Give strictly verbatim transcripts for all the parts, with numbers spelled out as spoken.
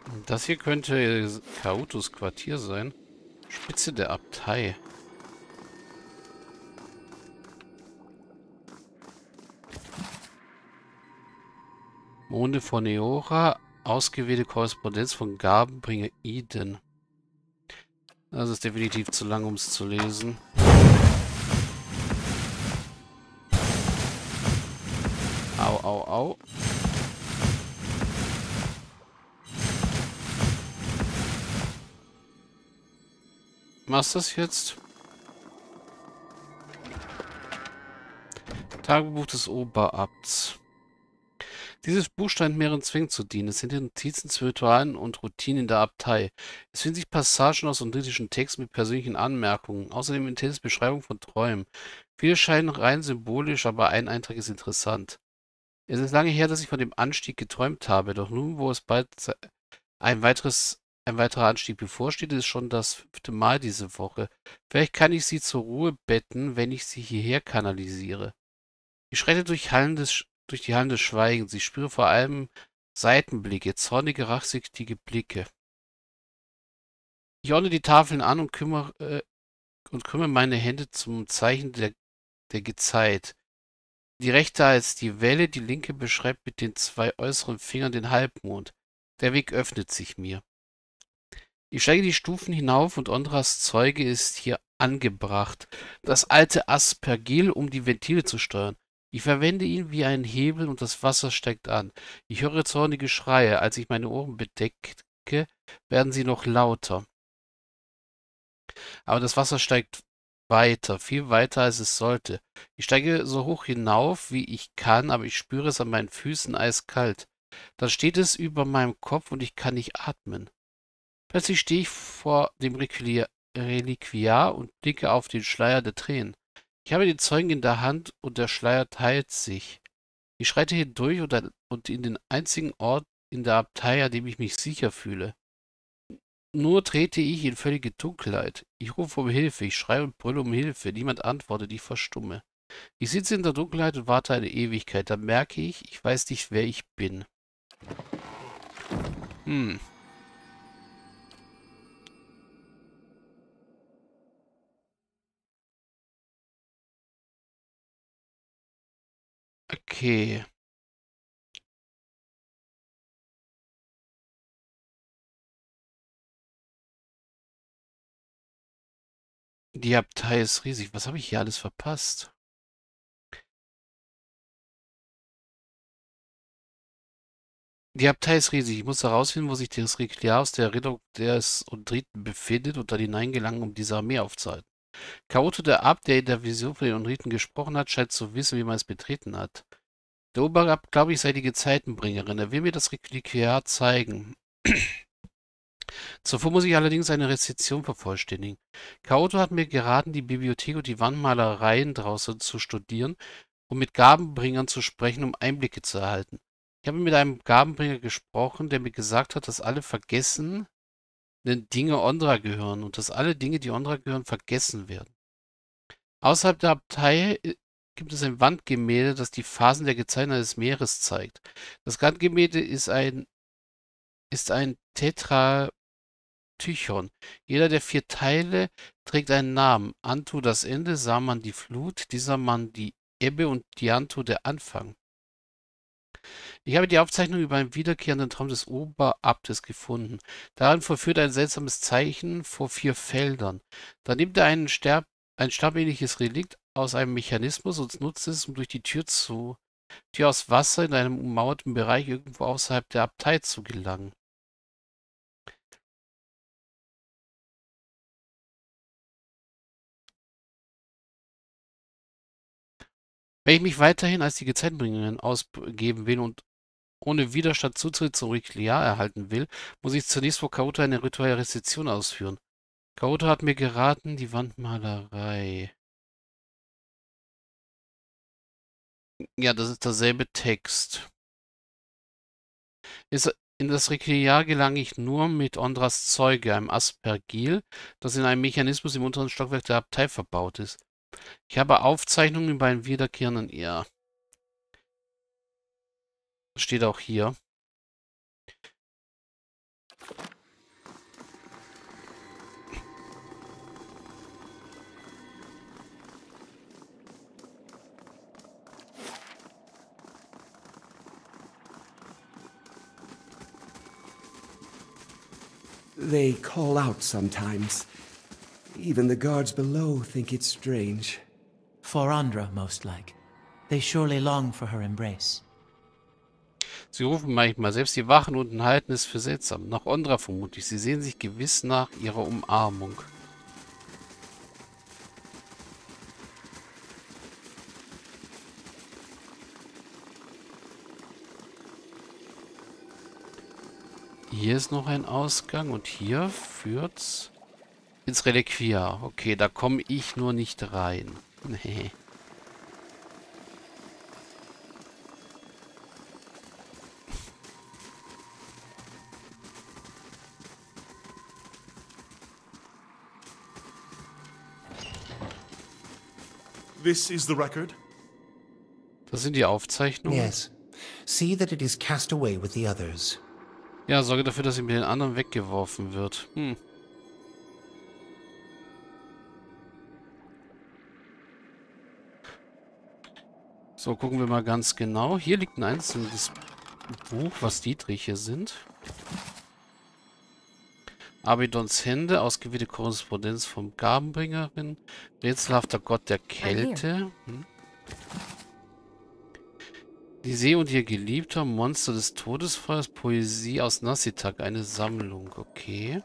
Das hier könnte Kautos Quartier sein. Spitze der Abtei. Monde von Eora. Ausgewählte Korrespondenz von Gabenbringer Eden. Das ist definitiv zu lang, um es zu lesen. Au, au, au. Was ist das jetzt? Tagebuch des Oberabts. Dieses Buch scheint mehreren Zwängen zu dienen. Es sind Notizen zu Ritualen und Routinen in der Abtei. Es finden sich Passagen aus unthetischen Texten mit persönlichen Anmerkungen. Außerdem enthält es Beschreibungen von Träumen. Viele scheinen rein symbolisch, aber ein Eintrag ist interessant. Es ist lange her, dass ich von dem Anstieg geträumt habe, doch nun, wo es bald ein weiteres, ein weiterer Anstieg bevorsteht, ist es schon das fünfte Mal diese Woche. Vielleicht kann ich sie zur Ruhe betten, wenn ich sie hierher kanalisiere. Ich schreite durch Hallen des, durch die Hallen des Schweigens. Ich spüre vor allem Seitenblicke, zornige, rachsüchtige Blicke. Ich ordne die Tafeln an und kümmere, äh, und krümme meine Hände zum Zeichen der, der Gezeit. Die rechte als die Welle, die linke beschreibt mit den zwei äußeren Fingern den Halbmond. Der Weg öffnet sich mir. Ich steige die Stufen hinauf und Ondras Zeuge ist hier angebracht. Das alte Aspergil, um die Ventile zu steuern. Ich verwende ihn wie einen Hebel und das Wasser steigt an. Ich höre zornige Schreie. Als ich meine Ohren bedecke, werden sie noch lauter. Aber das Wasser steigt weiter, viel weiter als es sollte. Ich steige so hoch hinauf, wie ich kann, aber ich spüre es an meinen Füßen eiskalt. Dann steht es über meinem Kopf und ich kann nicht atmen. Plötzlich stehe ich vor dem Requili- Reliquiar und blicke auf den Schleier der Tränen. Ich habe den Zeugen in der Hand und der Schleier teilt sich. Ich schreite hindurch und, ein- und in den einzigen Ort in der Abtei, an dem ich mich sicher fühle. Nur trete ich in völlige Dunkelheit. Ich rufe um Hilfe, ich schreie und brülle um Hilfe. Niemand antwortet, ich verstumme. Ich sitze in der Dunkelheit und warte eine Ewigkeit. Dann merke ich, ich weiß nicht, wer ich bin. Hm, okay. Die Abtei ist riesig. Was habe ich hier alles verpasst? Die Abtei ist riesig. Ich muss herausfinden, wo sich das Relikviar aus der Erinnerung des Untriten befindet und dann hineingelangen, um diese Armee aufzuhalten. Kaoto, der Abt, der in der Vision von den Untriten gesprochen hat, scheint zu wissen, wie man es betreten hat. Der Oberabt, glaube ich, sei die Gezeitenbringerin. Er will mir das Relikviar zeigen. Zuvor muss ich allerdings eine Rezeption vervollständigen. Kaoto hat mir geraten, die Bibliothek und die Wandmalereien draußen zu studieren und mit Gabenbringern zu sprechen, um Einblicke zu erhalten. Ich habe mit einem Gabenbringer gesprochen, der mir gesagt hat, dass alle vergessenen Dinge Ondra gehören und dass alle Dinge, die Ondra gehören, vergessen werden. Außerhalb der Abtei äh, gibt es ein Wandgemälde, das die Phasen der Gezeiten des Meeres zeigt. Das Wandgemälde ist ein, ist ein Tetra Tychon. Jeder der vier Teile trägt einen Namen. Antu das Ende, Saman die Flut, dieser Mann die Ebbe und Dianto der Anfang. Ich habe die Aufzeichnung über einen wiederkehrenden Traum des Oberabtes gefunden. Darin vollführt er ein seltsames Zeichen vor vier Feldern. Da nimmt er einen Sterb, ein stabähnliches Relikt aus einem Mechanismus und nutzt es, um durch die Tür zu Tür aus Wasser in einem ummauerten Bereich irgendwo außerhalb der Abtei zu gelangen. Wenn ich mich weiterhin als die Gezeitenbringerin ausgeben will und ohne Widerstand Zutritt zum Relikviar erhalten will, muss ich zunächst vor Kaoto eine rituelle Rezeption ausführen. Kaoto hat mir geraten, die Wandmalerei. Ja, das ist derselbe Text. Ist, in das Relikviar gelange ich nur mit Ondras Zeuge, einem Aspergil, das in einem Mechanismus im unteren Stockwerk der Abtei verbaut ist. Ich habe Aufzeichnungen über einen wiederkehrenden... Ja, steht auch hier. They call out sometimes. Even the guards below think it's strange. For Andra, most like. They surely long for her embrace. Sie rufen manchmal, selbst die Wachen unten halten es für seltsam. Nach Ondra vermutlich. Sie sehen sich gewiss nach ihrer Umarmung. Hier ist noch ein Ausgang und hier führt's ins Reliquiar. Okay, da komme ich nur nicht rein. Nee. This is the record? Das sind die Aufzeichnungen. Yes. See that it is cast away with the others. Ja, sorge dafür, dass sie mit den anderen weggeworfen wird. Hm. So, gucken wir mal ganz genau. Hier liegt ein einzelnes Buch, was Dietriche sind. Abidons Hände, ausgewählte Korrespondenz vom Gabenbringerin, rätselhafter Gott der Kälte. Hm. Die See und ihr Geliebter, Monster des Todesfeuers, Poesie aus Nassitak, eine Sammlung, okay.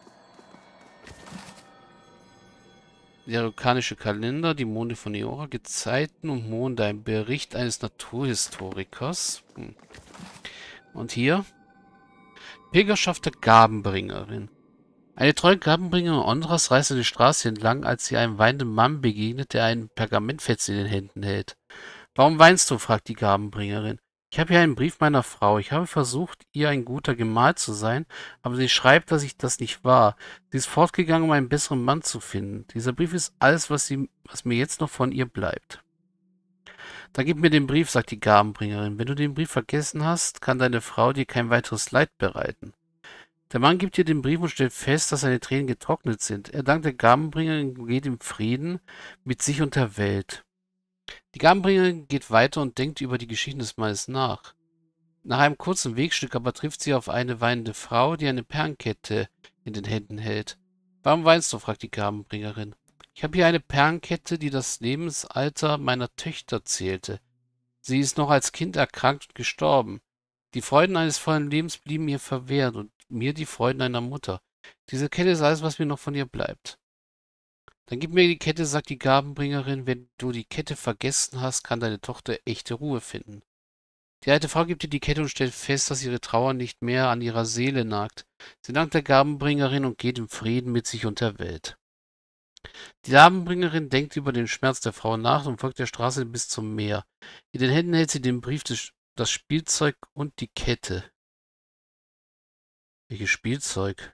Der arkanische Kalender, die Monde von Eora, Gezeiten und Monde, ein Bericht eines Naturhistorikers. Hm. Und hier, Pilgerschaft der Gabenbringerin. Eine treue Gabenbringerin Ondras reiste die Straße entlang, als sie einem weinenden Mann begegnet, der einen Pergamentfetzen in den Händen hält. »Warum weinst du?« fragt die Gabenbringerin. »Ich habe hier einen Brief meiner Frau. Ich habe versucht, ihr ein guter Gemahl zu sein, aber sie schreibt, dass ich das nicht war. Sie ist fortgegangen, um einen besseren Mann zu finden. Dieser Brief ist alles, was, sie, was mir jetzt noch von ihr bleibt.« »Dann gib mir den Brief«, sagt die Gabenbringerin. »Wenn du den Brief vergessen hast, kann deine Frau dir kein weiteres Leid bereiten.« Der Mann gibt ihr den Brief und stellt fest, dass seine Tränen getrocknet sind. Er dankt der Gabenbringerin und geht im Frieden mit sich und der Welt. Die Gabenbringerin geht weiter und denkt über die Geschichten des Mannes nach. Nach einem kurzen Wegstück aber trifft sie auf eine weinende Frau, die eine Perlenkette in den Händen hält. »Warum weinst du?« fragt die Gabenbringerin. »Ich habe hier eine Perlenkette, die das Lebensalter meiner Töchter zählte. Sie ist noch als Kind erkrankt und gestorben. Die Freuden eines vollen Lebens blieben ihr verwehrt und mir die Freuden einer Mutter. Diese Kette ist alles, was mir noch von ihr bleibt.« »Dann gib mir die Kette«, sagt die Gabenbringerin. »Wenn du die Kette vergessen hast, kann deine Tochter echte Ruhe finden.« Die alte Frau gibt ihr die Kette und stellt fest, dass ihre Trauer nicht mehr an ihrer Seele nagt. Sie dankt der Gabenbringerin und geht im Frieden mit sich und der Welt. Die Gabenbringerin denkt über den Schmerz der Frau nach und folgt der Straße bis zum Meer. In den Händen hält sie den Brief, des, das Spielzeug und die Kette. Welches Spielzeug?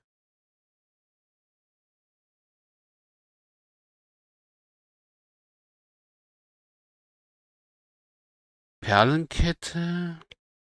Perlenkette.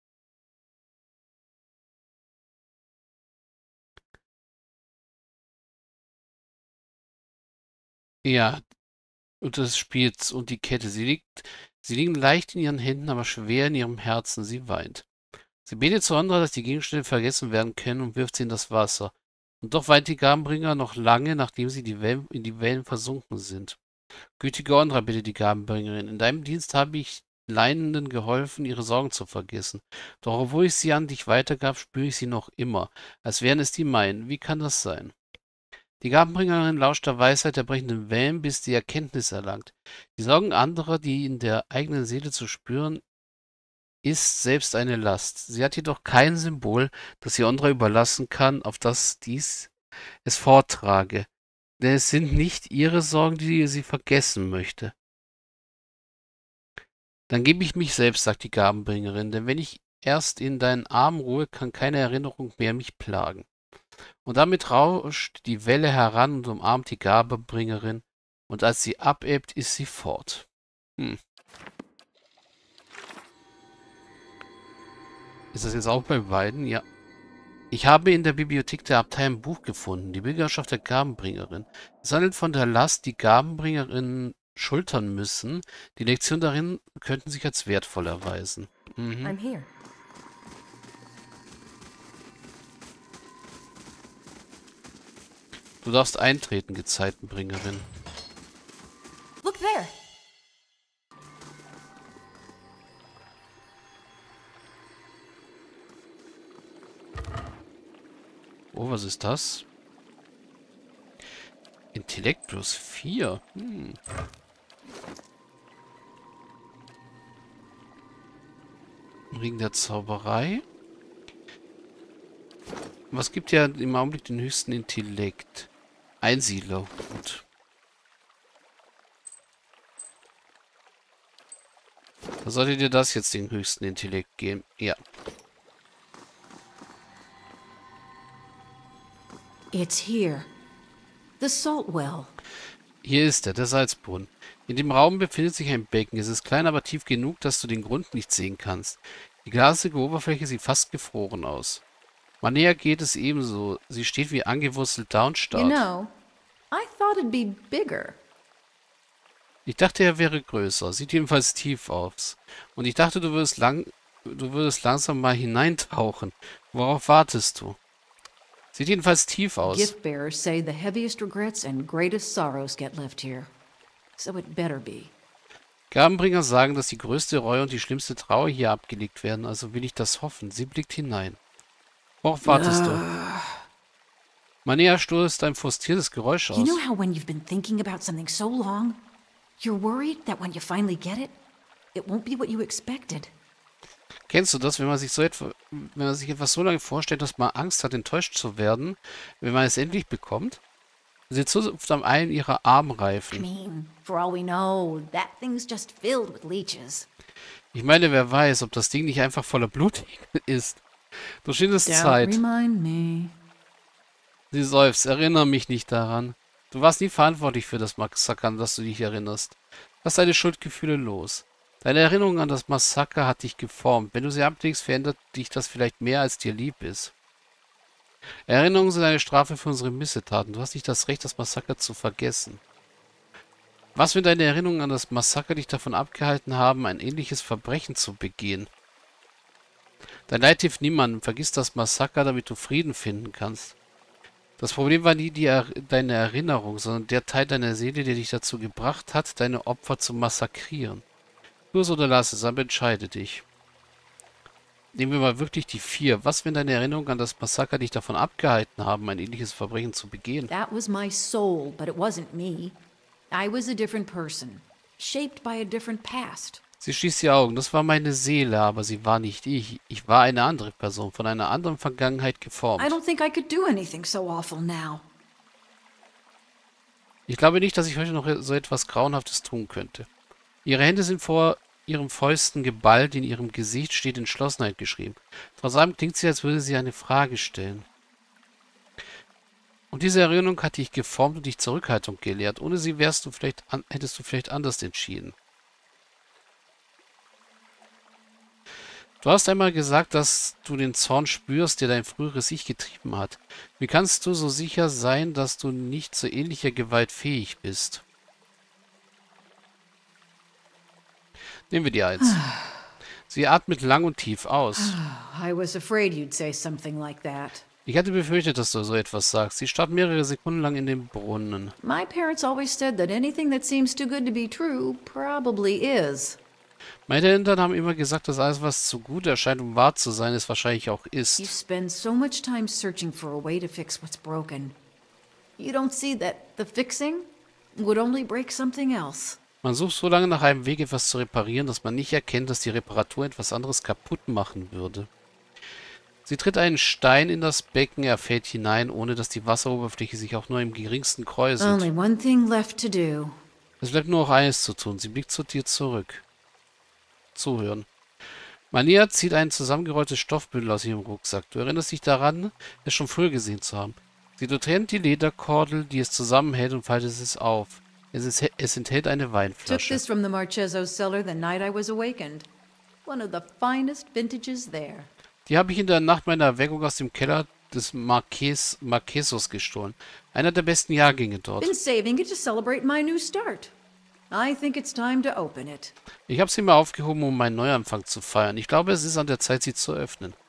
Ja, und das Spiels und die Kette. Sie liegt, sie liegen leicht in ihren Händen, aber schwer in ihrem Herzen. Sie weint. Sie betet zu Ondra, dass die Gegenstände vergessen werden können und wirft sie in das Wasser. Und doch weint die Gabenbringer noch lange, nachdem sie die Wellen, in die Wellen versunken sind. »Gütige Ondra«, bittet die Gabenbringerin, »in deinem Dienst habe ich Leidenden geholfen, ihre Sorgen zu vergessen. Doch obwohl ich sie an dich weitergab, spüre ich sie noch immer, als wären es die meinen. Wie kann das sein?« Die Gabenbringerin lauscht der Weisheit der brechenden Wellen, bis die Erkenntnis erlangt. Die Sorgen anderer, die in der eigenen Seele zu spüren, ist selbst eine Last. Sie hat jedoch kein Symbol, das sie Ondra überlassen kann, auf das dies es vortrage. Denn es sind nicht ihre Sorgen, die sie vergessen möchte. »Dann gebe ich mich selbst«, sagt die Gabenbringerin, »denn wenn ich erst in deinen Armen ruhe, kann keine Erinnerung mehr mich plagen.« Und damit rauscht die Welle heran und umarmt die Gabenbringerin, und als sie abebbt, ist sie fort. Hm. Ist das jetzt auch bei beiden? Ja. »Ich habe in der Bibliothek der Abtei ein Buch gefunden, die Bürgerschaft der Gabenbringerin. Es handelt von der Last, die Gabenbringerinnen schultern müssen. Die Lektionen darin könnten sich als wertvoll erweisen.« Mhm. I'm here. Du darfst eintreten, Gezeitenbringerin. Look there. Oh, was ist das? Intellekt plus vier. Hm. Ring der Zauberei. Was gibt ja im Augenblick den höchsten Intellekt? Einsiedler. Gut. Da sollte dir das jetzt den höchsten Intellekt geben. Ja. It's here. The salt well. Hier ist er, der Salzbrunnen. In dem Raum befindet sich ein Becken. Es ist klein, aber tief genug, dass du den Grund nicht sehen kannst. Die glasige Oberfläche sieht fast gefroren aus. Manea geht es ebenso. Sie steht wie angewurzelt da und You starrt. know, I thought it'd be bigger. Ich dachte, er wäre größer. Sieht jedenfalls tief aus. Und ich dachte, du würdest lang, du würdest langsam mal hineintauchen. Worauf wartest du? Sieht jedenfalls tief aus. Gift bearers say the heaviest regrets and greatest sorrows get left here. So it better be. Gabenbringer sagen, dass die größte Reue und die schlimmste Trauer hier abgelegt werden. Also will ich das hoffen. Sie blickt hinein. Worauf wartest du? Manea stößt ein frustriertes Geräusch aus. You know how when you've been thinking about something so long, you're worried that when you finally get it, it won't be what you expected. Kennst du das, wenn man sich so etwa, wenn man sich etwas so lange vorstellt, dass man Angst hat, enttäuscht zu werden, wenn man es endlich bekommt? Sie zupft am einen ihrer I Armreifen. mean, for all we know, that thing's just filled with leeches. Ich meine, wer weiß, ob das Ding nicht einfach voller Blut ist. Du schienst Don't Zeit. remind me. Sie seufzt, erinnere mich nicht daran. Du warst nie verantwortlich für das Massaker, an das du dich erinnerst. Lass deine Schuldgefühle los. Deine Erinnerung an das Massaker hat dich geformt. Wenn du sie ablegst, verändert dich das vielleicht mehr, als dir lieb ist. Erinnerungen sind eine Strafe für unsere Missetaten. Du hast nicht das Recht, das Massaker zu vergessen. Was, wenn deine Erinnerungen an das Massaker dich davon abgehalten haben, ein ähnliches Verbrechen zu begehen? Dein Leid hilft niemandem. Vergiss das Massaker, damit du Frieden finden kannst. Das Problem war nie die er deine Erinnerung, sondern der Teil deiner Seele, der dich dazu gebracht hat, deine Opfer zu massakrieren. Tu es oder lass es, aber entscheide dich. Nehmen wir mal wirklich die vier. Was, wenn deine Erinnerungen an das Massaker dich davon abgehalten haben, ein ähnliches Verbrechen zu begehen? That was my soul, but it wasn't me. I was a different person, shaped by a different past. Sie schließt die Augen. Das war meine Seele, aber sie war nicht ich. Ich war eine andere Person, von einer anderen Vergangenheit geformt. I don't think I could do anything so awful now. Ich glaube nicht, dass ich heute noch so etwas Grauenhaftes tun könnte. Ihre Hände sind vor ihren Fäusten geballt, in ihrem Gesicht steht Entschlossenheit geschrieben. Trotz allem klingt sie, als würde sie eine Frage stellen. Und diese Erinnerung hat dich geformt und dich Zurückhaltung gelehrt. Ohne sie wärst du vielleicht an, hättest du vielleicht anders entschieden. Du hast einmal gesagt, dass du den Zorn spürst, der dein früheres Ich getrieben hat. Wie kannst du so sicher sein, dass du nicht zu ähnlicher Gewalt fähig bist? Nehmen wir die Eins. Sie atmet lang und tief aus. I was afraid you'd say something like that. Ich hatte befürchtet, dass du so etwas sagst. Sie starrt mehrere Sekunden lang in den Brunnen. My parents always said that anything that seems too good to be true probably is. Meine Eltern haben immer gesagt, dass alles, was zu gut erscheint, um wahr zu sein, es wahrscheinlich auch You ist. spend so much time searching for a way to fix what's broken. You don't see that the fixing would only break something else. Man sucht so lange nach einem Weg, etwas zu reparieren, dass man nicht erkennt, dass die Reparatur etwas anderes kaputt machen würde. Sie tritt einen Stein in das Becken, er fällt hinein, ohne dass die Wasseroberfläche sich auch nur im geringsten kräuselt. Only one thing left to do. Es bleibt nur noch eines zu tun. Sie blickt zu dir zurück. Zuhören. Manea zieht ein zusammengerolltes Stoffbündel aus ihrem Rucksack. Du erinnerst dich daran, es schon früher gesehen zu haben. Sie durchtrennt die Lederkordel, die es zusammenhält, und faltet es auf. Es, ist, es enthält eine Took Weinflasche. this from the Marcheso's cellar the night I was awakened. One of the finest vintages there. Die habe ich in der Nacht meiner Erweckung aus dem Keller des Marques, Marquesos gestohlen. Einer der besten Jahrgänge dort. Been saving it to celebrate my new start. I think it's time to open it. Ich habe sie mir aufgehoben, um meinen Neuanfang zu feiern. Ich glaube, es ist an der Zeit, sie zu öffnen.